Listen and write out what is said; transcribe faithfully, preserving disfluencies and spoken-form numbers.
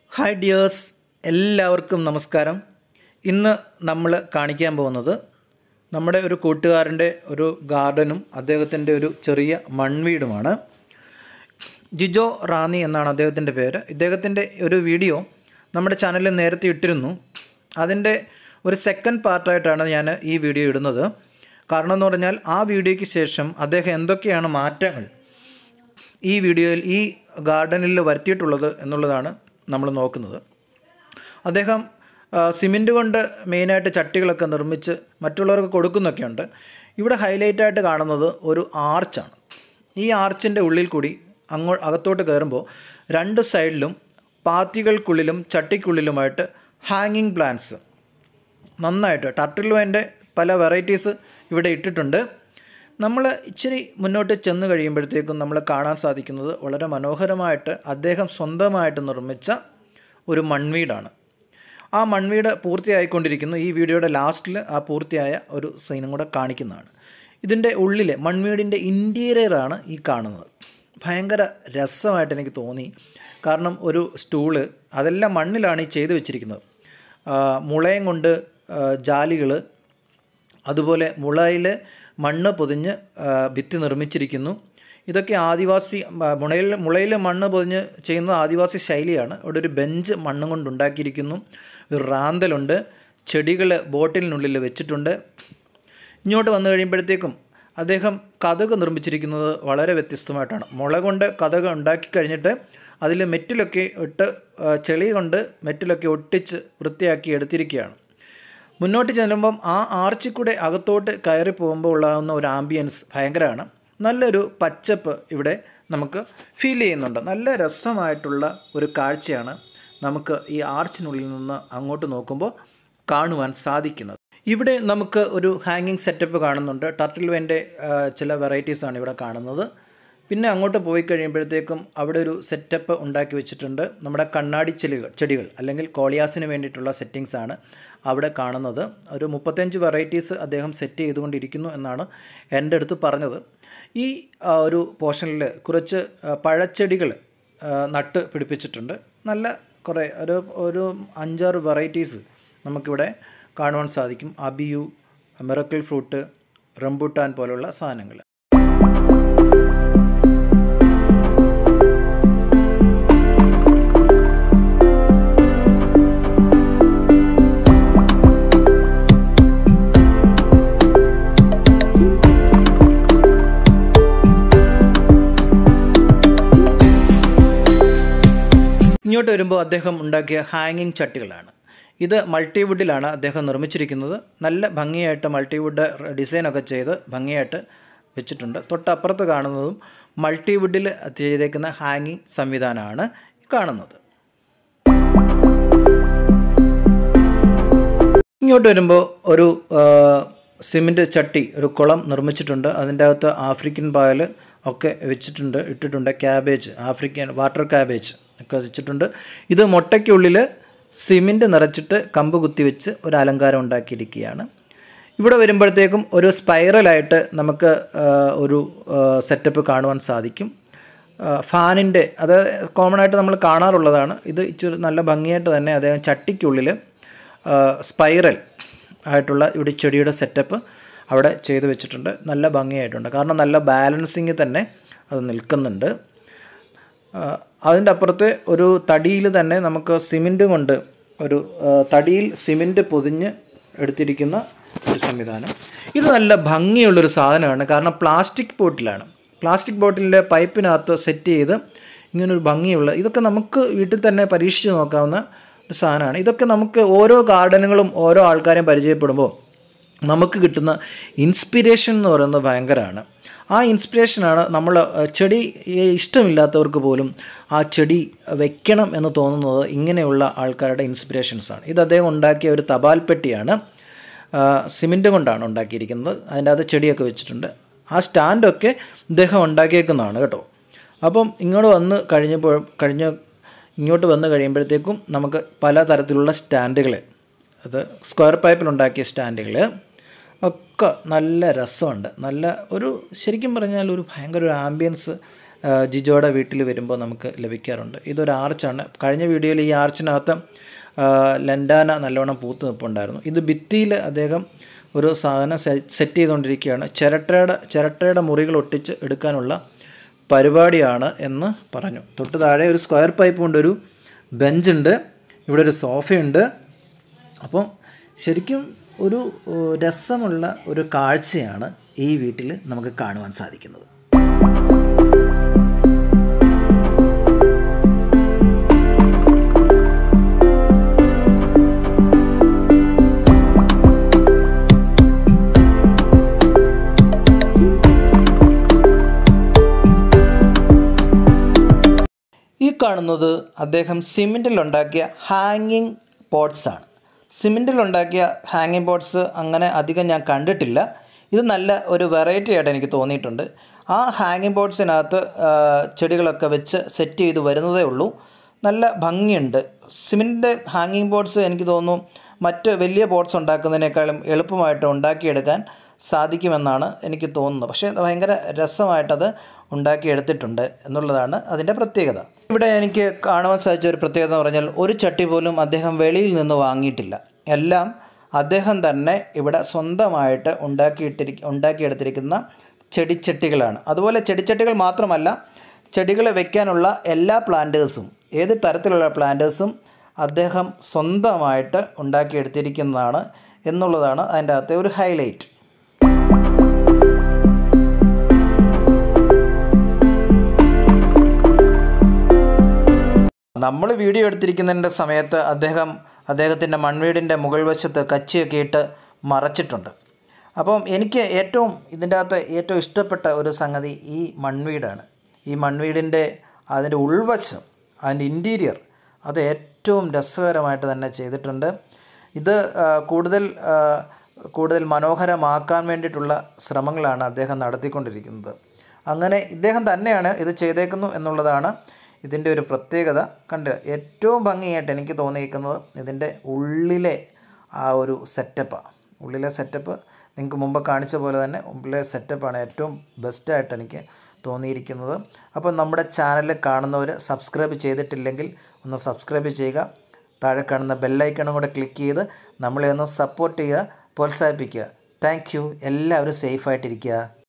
Hi dears, എല്ലാവർക്കും നമസ്കാരം. ഇന്ന് നമ്മൾ കാണിക്കാൻ പോകുന്നത് നമ്മുടെ ഒരു കൂട്ടുകാരൻ്റെ ഒരു ഗാർഡനും അദ്ദേഹത്തിൻ്റെ ഒരു ചെറിയ മൺവീടുമാണ്. ജിജോ റാന്നി എന്നാണ് അദ്ദേഹത്തിൻ്റെ പേര്. ഇദ്ദേഹത്തിൻ്റെ ഒരു വീഡിയോ നമ്മുടെ ചാനലിൽ നേരത്തെ ഇട്ടിരുന്നു. അതിൻ്റെ ഒരു സെക്കൻഡ് പാർട്ടായിട്ടാണ് ഞാൻ ഈ വീഡിയോ ഇടുന്നത്. കാരണം എന്ന് പറഞ്ഞാൽ ആ വീഡിയോയ്ക്ക് ശേഷം അദ്ദേഹം എന്തൊക്കെയാണ് മാറ്റങ്ങൾ ഈ വീഡിയോയിൽ ഈ ഗാർഡനിൽ വരുത്തിയിട്ടുള്ളത് എന്നുള്ളതാണ് നമ്മൾ നോക്കുന്നത്. അദ്ദേഹം സിമെൻറ്റ് കൊണ്ട് മെയിനായിട്ട് ചട്ടികളൊക്കെ നിർമ്മിച്ച് മറ്റുള്ളവർക്ക് കൊടുക്കുന്നൊക്കെയുണ്ട്. ഇവിടെ ഹൈലൈറ്റായിട്ട് കാണുന്നത് ഒരു ആർച്ചാണ്. ഈ ആർച്ചിൻ്റെ ഉള്ളിൽ കൂടി അങ്ങോ അകത്തോട്ട് കയറുമ്പോൾ രണ്ട് സൈഡിലും പാത്തികൾക്കുള്ളിലും ചട്ടിക്കുള്ളിലുമായിട്ട് ഹാങ്ങിങ് പ്ലാന്റ്സ് നന്നായിട്ട് ടർട്ടിൽ വൈൻ്റെ പല വെറൈറ്റീസ് ഇവിടെ ഇട്ടിട്ടുണ്ട്. നമ്മൾ ഇച്ചിരി മുന്നോട്ട് ചെന്ന് കഴിയുമ്പോഴത്തേക്കും നമ്മൾ കാണാൻ സാധിക്കുന്നത് വളരെ മനോഹരമായിട്ട് അദ്ദേഹം സ്വന്തമായിട്ട് നിർമ്മിച്ച ഒരു മൺവീടാണ്. ആ മൺവീട് പൂർത്തിയായിക്കൊണ്ടിരിക്കുന്നു. ഈ വീഡിയോയുടെ ലാസ്റ്റിൽ ആ പൂർത്തിയായ ഒരു സീനും കൂടെ കാണിക്കുന്നതാണ്. ഇതിൻ്റെ ഉള്ളിലെ മൺവീടിൻ്റെ ഇൻറ്റീരിയറാണ് ഈ കാണുന്നത്. ഭയങ്കര രസമായിട്ട് എനിക്ക് തോന്നി. കാരണം ഒരു സ്റ്റൂള് അതെല്ലാം മണ്ണിലാണ് ഈ ചെയ്ത് വെച്ചിരിക്കുന്നത്. മുളയും കൊണ്ട് ജാലികൾ, അതുപോലെ മുളയിൽ മണ്ണ് പൊതിഞ്ഞ് ഭിത്തി നിർമ്മിച്ചിരിക്കുന്നു. ഇതൊക്കെ ആദിവാസി മുളയിൽ മുളയിൽ മണ്ണ് പൊതിഞ്ഞ് ചെയ്യുന്നത് ആദിവാസി ശൈലിയാണ്. ഇവിടെ ഒരു ബെഞ്ച് മണ്ണ് കൊണ്ടുണ്ടാക്കിയിരിക്കുന്നു. ഒരു റാന്തലുണ്ട്. ചെടികൾ ബോട്ടിലിനുള്ളിൽ വെച്ചിട്ടുണ്ട്. ഇങ്ങോട്ട് വന്നു കഴിയുമ്പോഴത്തേക്കും അദ്ദേഹം കതക് നിർമ്മിച്ചിരിക്കുന്നത് വളരെ വ്യത്യസ്തമായിട്ടാണ്. മുള കൊണ്ട് കതക് ഉണ്ടാക്കി കഴിഞ്ഞിട്ട് അതിൽ മെറ്റിലൊക്കെ ഇട്ട് ചെളി കൊണ്ട് മെറ്റിലൊക്കെ ഒട്ടിച്ച് വൃത്തിയാക്കി എടുത്തിരിക്കുകയാണ്. മുന്നോട്ട് ചെല്ലുമ്പം ആ ആർച്ചിൽ കൂടെ അകത്തോട്ട് കയറി പോകുമ്പോൾ ഉള്ളാകുന്ന ഒരു ആംബിയൻസ് ഭയങ്കരമാണ്. നല്ലൊരു പച്ചപ്പ് ഇവിടെ നമുക്ക് ഫീൽ ചെയ്യുന്നുണ്ട്. നല്ല രസമായിട്ടുള്ള ഒരു കാഴ്ചയാണ് നമുക്ക് ഈ ആർച്ചിനുള്ളിൽ നിന്ന് അങ്ങോട്ട് നോക്കുമ്പോൾ കാണുവാൻ സാധിക്കുന്നത്. ഇവിടെ നമുക്ക് ഒരു ഹാങ്ങിങ് സെറ്റപ്പ് കാണുന്നുണ്ട്. ടർട്ടിൽ വൈൻ്റെ ചില വെറൈറ്റീസാണ് ഇവിടെ കാണുന്നത്. പിന്നെ അങ്ങോട്ട് പോയി കഴിയുമ്പോഴത്തേക്കും അവിടെ ഒരു സെറ്റപ്പ് ഉണ്ടാക്കി വെച്ചിട്ടുണ്ട്. നമ്മുടെ കണ്ണാടി ചെടികൾ ചെടികൾ അല്ലെങ്കിൽ കോളിയാസിന് വേണ്ടിയിട്ടുള്ള സെറ്റിങ്സാണ് അവിടെ കാണുന്നത്. ഒരു മുപ്പത്തഞ്ച് വെറൈറ്റീസ് അദ്ദേഹം സെറ്റ് ചെയ്തുകൊണ്ടിരിക്കുന്നു എന്നാണ് എൻ്റെ അടുത്ത് പറഞ്ഞത്. ഈ ഒരു പോർഷനിൽ കുറച്ച് പഴച്ചെടികൾ നട്ട് പിടിപ്പിച്ചിട്ടുണ്ട്. നല്ല കുറേ ഒരു ഒരു അഞ്ചാറ് വെറൈറ്റീസ് നമുക്കിവിടെ കാണുവാൻ സാധിക്കും. അബിയു, മിറക്കിൾ ഫ്രൂട്ട്, റംബൂട്ടാൻ പോലുള്ള സാധനങ്ങൾ. ഇങ്ങോട്ട് വരുമ്പോൾ അദ്ദേഹം ഉണ്ടാക്കിയ ഹാങ്ങിങ് ചട്ടികളാണ്. ഇത് മൾട്ടിവുഡിലാണ് അദ്ദേഹം നിർമ്മിച്ചിരിക്കുന്നത്. നല്ല ഭംഗിയായിട്ട് മൾട്ടിവുഡ് ഡിസൈനൊക്കെ ചെയ്ത് ഭംഗിയായിട്ട് വെച്ചിട്ടുണ്ട്. തൊട്ടപ്പുറത്ത് കാണുന്നതും മൾട്ടിവുഡിൽ ചെയ്തേക്കുന്ന ഹാങ്ങിങ് സംവിധാനമാണ് കാണുന്നത്. ഇങ്ങോട്ട് വരുമ്പോൾ ഒരു സിമെൻറ്റ് ചട്ടി, ഒരു കുളം നിർമ്മിച്ചിട്ടുണ്ട്. അതിൻ്റെ അകത്ത് ആഫ്രിക്കൻ പായൽ ഒക്കെ വെച്ചിട്ടുണ്ട്, ഇട്ടിട്ടുണ്ട്. ക്യാബേജ്, ആഫ്രിക്കൻ വാട്ടർ ക്യാബേജ് ഒക്കെ വെച്ചിട്ടുണ്ട്. ഇത് മുട്ടയ്ക്കുള്ളിൽ സിമെൻറ്റ് നിറച്ചിട്ട് കമ്പ് കുത്തി വെച്ച് ഒരു അലങ്കാരം ഉണ്ടാക്കിയിരിക്കുകയാണ്. ഇവിടെ വരുമ്പോഴത്തേക്കും ഒരു സ്പൈറലായിട്ട് നമുക്ക് ഒരു സെറ്റപ്പ് കാണുവാൻ സാധിക്കും. ഫാനിൻ്റെ അത് കോമൺ ആയിട്ട് നമ്മൾ കാണാറുള്ളതാണ്. ഇത് ഇച്ചിരി നല്ല ഭംഗിയായിട്ട് തന്നെ അദ്ദേഹം ചട്ടിക്കുള്ളിൽ സ്പൈറൽ ആയിട്ടുള്ള ഇവിടെ ചെടിയുടെ സെറ്റപ്പ് അവിടെ ചെയ്ത് വെച്ചിട്ടുണ്ട്. നല്ല ഭംഗിയായിട്ടുണ്ട്. കാരണം നല്ല ബാലൻസിങ് തന്നെ അത് നിൽക്കുന്നുണ്ട്. അതിൻ്റെ അപ്പുറത്ത് ഒരു തടിയിൽ തന്നെ നമുക്ക് സിമെൻറ്റ് കൊണ്ട് ഒരു തടിയിൽ സിമെൻറ്റ് പൊതിഞ്ഞ് എടുത്തിരിക്കുന്ന ഒരു സംവിധാനം. ഇത് നല്ല ഭംഗിയുള്ളൊരു സാധനമാണ്. കാരണം പ്ലാസ്റ്റിക് ബോട്ടിലാണ്. പ്ലാസ്റ്റിക് ബോട്ടിലിൻ്റെ പൈപ്പിനകത്ത് സെറ്റ് ചെയ്ത് ഇങ്ങനൊരു ഭംഗിയുള്ള, ഇതൊക്കെ നമുക്ക് വീട്ടിൽ തന്നെ പരീക്ഷിച്ച് നോക്കാവുന്ന ഒരു സാധനമാണ്. ഇതൊക്കെ നമുക്ക് ഓരോ ഗാർഡനുകളും ഓരോ ആൾക്കാരെയും പരിചയപ്പെടുമ്പോൾ നമുക്ക് കിട്ടുന്ന ഇൻസ്പിരേഷൻ എന്ന് പറയുന്നത് ഭയങ്കരമാണ്. ആ ഇൻസ്പിരേഷനാണ് നമ്മൾ ചെടി ഇഷ്ടമില്ലാത്തവർക്ക് പോലും ആ ചെടി വെക്കണം എന്ന് തോന്നുന്നത് ഇങ്ങനെയുള്ള ആൾക്കാരുടെ ഇൻസ്പിരേഷൻസാണ്. ഇത് അദ്ദേഹം ഉണ്ടാക്കിയ ഒരു തപാൽ പെട്ടിയാണ്. സിമെൻറ്റ് കൊണ്ടാണ് ഉണ്ടാക്കിയിരിക്കുന്നത്. അതിൻ്റെ അകത്ത് ചെടിയൊക്കെ വെച്ചിട്ടുണ്ട്. ആ സ്റ്റാൻഡൊക്കെ ഇദ്ദേഹം ഉണ്ടാക്കിയേക്കുന്നതാണ് കേട്ടോ. അപ്പം ഇങ്ങോട്ട് വന്ന് കഴിഞ്ഞപ്പോൾ കഴിഞ്ഞ ഇങ്ങോട്ട് വന്ന് കഴിയുമ്പോഴത്തേക്കും നമുക്ക് പല തരത്തിലുള്ള സ്റ്റാൻഡുകൾ, അത് സ്ക്വയർ പൈപ്പിലുണ്ടാക്കിയ സ്റ്റാൻഡുകൾ ഒക്കെ നല്ല രസമുണ്ട്. നല്ല ഒരു ശരിക്കും പറഞ്ഞാൽ ഒരു ഭയങ്കര ഒരു ആംബിയൻസ് ജിജോയുടെ വീട്ടിൽ വരുമ്പോൾ നമുക്ക് ലഭിക്കാറുണ്ട്. ഇതൊരു ആർച്ചാണ്. കഴിഞ്ഞ വീഡിയോയിൽ ഈ ആർച്ചിനകത്ത് ലൻഡാന നല്ലോണം പൂത്ത് നിൽപ്പുണ്ടായിരുന്നു. ഇത് ഭിത്തിയിൽ അദ്ദേഹം ഒരു സാധനം സെറ്റ് ചെയ്തുകൊണ്ടിരിക്കുകയാണ്. ചിരട്ടയുടെ ചിരട്ടയുടെ മുറികൾ ഒട്ടിച്ച് എടുക്കാനുള്ള പരിപാടിയാണ് എന്ന് പറഞ്ഞു. തൊട്ട് താഴെ ഒരു സ്ക്വയർ പൈപ്പ് കൊണ്ട് ഒരു ബെഞ്ചുണ്ട്, ഇവിടെ ഒരു സോഫയുണ്ട്. അപ്പം ശരിക്കും ഒരു രസമുള്ള ഒരു കാഴ്ചയാണ് ഈ വീട്ടിൽ നമുക്ക് കാണുവാൻ സാധിക്കുന്നത്. ഈ കാണുന്നത് അദ്ദേഹം സിമെൻറ്റിലുണ്ടാക്കിയ ഹാങ്ങിങ് പോട്ട്സാണ്. സിമെൻറ്റിലുണ്ടാക്കിയ ഹാങ്ങിങ് പോട്ട്സ് അങ്ങനെ അധികം ഞാൻ കണ്ടിട്ടില്ല. ഇത് നല്ല ഒരു വെറൈറ്റി ആയിട്ട് എനിക്ക് തോന്നിയിട്ടുണ്ട്. ആ ഹാങ്ങിങ് പോട്ട്സിനകത്ത് ചെടികളൊക്കെ വെച്ച് സെറ്റ് ചെയ്ത് വരുന്നതേ ഉള്ളൂ. നല്ല ഭംഗിയുണ്ട്. സിമെൻറ്റിൻ്റെ ഹാങ്ങിങ് പോട്ട്സ് എനിക്ക് തോന്നുന്നു മറ്റ് വലിയ പോട്ട്സ് ഉണ്ടാക്കുന്നതിനേക്കാളും എളുപ്പമായിട്ട് ഉണ്ടാക്കിയെടുക്കാൻ സാധിക്കുമെന്നാണ് എനിക്ക് തോന്നുന്നത്. പക്ഷേ ഭയങ്കര രസമായിട്ടത് ഉണ്ടാക്കിയെടുത്തിട്ടുണ്ട് എന്നുള്ളതാണ് അതിൻ്റെ പ്രത്യേകത. ഇവിടെ എനിക്ക് കാണുവാൻ സാധിച്ച ഒരു പ്രത്യേകത എന്ന് പറഞ്ഞാൽ ഒരു ചട്ടി പോലും അദ്ദേഹം വെളിയിൽ നിന്ന് വാങ്ങിയിട്ടില്ല. എല്ലാം അദ്ദേഹം തന്നെ ഇവിടെ സ്വന്തമായിട്ട് ഉണ്ടാക്കിയിട്ടിരി ഉണ്ടാക്കിയെടുത്തിരിക്കുന്ന ചെടിച്ചട്ടികളാണ്. അതുപോലെ ചെടിച്ചട്ടികൾ മാത്രമല്ല, ചെടികൾ വയ്ക്കാനുള്ള എല്ലാ പ്ലാന്റേഴ്സും, ഏത് തരത്തിലുള്ള പ്ലാന്റേഴ്സും അദ്ദേഹം സ്വന്തമായിട്ട് ഉണ്ടാക്കിയെടുത്തിരിക്കുന്നതാണ് എന്നുള്ളതാണ് അതിൻ്റെ അകത്തെ ഒരു ഹൈലൈറ്റ്. നമ്മൾ വീഡിയോ എടുത്തിരിക്കുന്നതിൻ്റെ സമയത്ത് അദ്ദേഹം അദ്ദേഹത്തിൻ്റെ മൺവീടിൻ്റെ മുകൾ വശത്ത് കച്ചിയൊക്കെ ഇട്ട് മറച്ചിട്ടുണ്ട്. അപ്പം എനിക്ക് ഏറ്റവും ഇതിൻ്റെ അകത്ത് ഏറ്റവും ഇഷ്ടപ്പെട്ട ഒരു സംഗതി ഈ മൺവീടാണ്. ഈ മൺവീടിൻ്റെ അതിൻ്റെ ഉൾവശം, അതിൻ്റെ ഇൻറ്റീരിയർ, അത് ഏറ്റവും രസകരമായിട്ട് തന്നെ ചെയ്തിട്ടുണ്ട്. ഇത് കൂടുതൽ കൂടുതൽ മനോഹരമാക്കാൻ വേണ്ടിയിട്ടുള്ള ശ്രമങ്ങളാണ് അദ്ദേഹം നടത്തിക്കൊണ്ടിരിക്കുന്നത്. അങ്ങനെ ഇദ്ദേഹം തന്നെയാണ് ഇത് ചെയ്തേക്കുന്നു എന്നുള്ളതാണ് ഇതിൻ്റെ ഒരു പ്രത്യേകത. കണ്ട് ഏറ്റവും ഭംഗിയായിട്ട് എനിക്ക് തോന്നിയിരിക്കുന്നത് ഇതിൻ്റെ ഉള്ളിലെ ആ ഒരു സെറ്റപ്പാണ്. ഉള്ളിലെ സെറ്റപ്പ് നിങ്ങൾക്ക് മുമ്പ് കാണിച്ച പോലെ തന്നെ ഉള്ളിലെ സെറ്റപ്പാണ് ഏറ്റവും ബെസ്റ്റായിട്ട് എനിക്ക് തോന്നിയിരിക്കുന്നത്. അപ്പോൾ നമ്മുടെ ചാനൽ കാണുന്നവർ സബ്സ്ക്രൈബ് ചെയ്തിട്ടില്ലെങ്കിൽ ഒന്ന് സബ്സ്ക്രൈബ് ചെയ്യുക. താഴെ കാണുന്ന ബെല്ലൈക്കണും കൂടെ ക്ലിക്ക് ചെയ്ത് നമ്മളെ ഒന്ന് സപ്പോർട്ട് ചെയ്യുക, പ്രോത്സാഹിപ്പിക്കുക. Thank you. എല്ലാവരും സേഫായിട്ടിരിക്കുക.